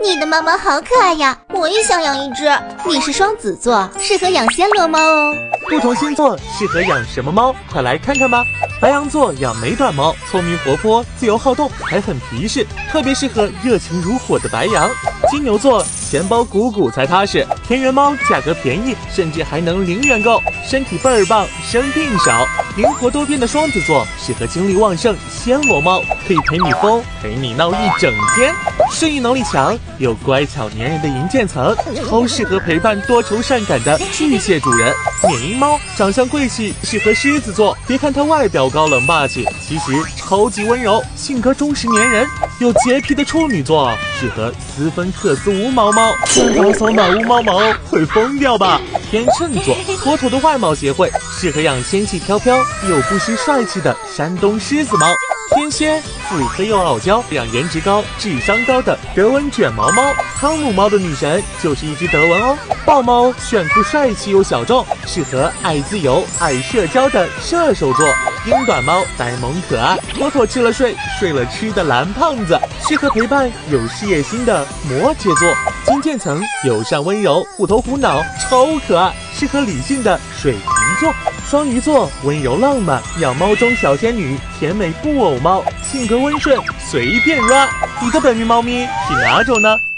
你的猫猫好可爱呀，我也想养一只。你是双子座，适合养暹罗猫哦。 不同星座适合养什么猫？快来看看吧。白羊座养美短猫，聪明活泼，自由好动，还很皮实，特别适合热情如火的白羊。金牛座钱包鼓鼓才踏实，田园猫价格便宜，甚至还能零元购，身体倍儿棒，生病少。灵活多变的双子座适合精力旺盛暹罗猫，可以陪你疯，陪你闹一整天。适应能力强又乖巧粘人的银渐层，超适合陪伴多愁善感的巨蟹主人。缅因猫长相贵气，适合狮子座。别看它外表高冷霸气，其实超级温柔，性格忠实粘人。有洁癖的处女座适合斯芬克斯无毛猫，打扫满屋猫毛会疯掉吧？天秤座妥妥的外貌协会，适合养仙气飘飘又不失帅气的山东狮子猫。天蝎腹黑又傲娇，养颜值高、智商高的德文卷毛猫。汤姆猫的女神就是一只德文哦。豹猫炫酷帅气又小众，适合爱自由、爱社交的射手座。英短猫呆萌可爱，妥妥吃了睡，睡了吃的蓝胖子，适合陪伴有事业心的摩羯座。金渐层友善温柔，虎头虎脑，超可爱，适合理性的水瓶座。双鱼座温柔浪漫，养猫中小仙女，甜美布偶猫，性格温顺，随便 run。你的本命猫咪是哪种呢？